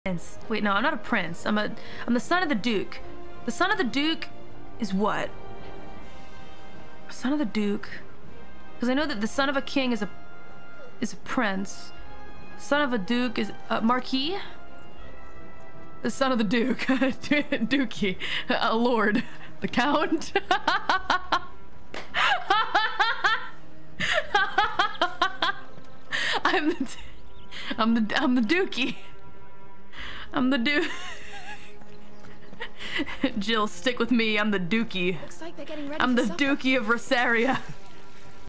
Prince. Wait, no, I'm not a prince. I'm the son of the Duke. The son of the Duke is what? Son of the Duke. Because I know that the son of a king is a prince. Son of a Duke is a Marquis. The son of the Duke, Dookie, a lord, the Count. I'm the Dookie. I'm the Duke. Jill, stick with me. I'm the Dookie. Looks like they're getting ready I'm for the supper. Dookie of Rosaria.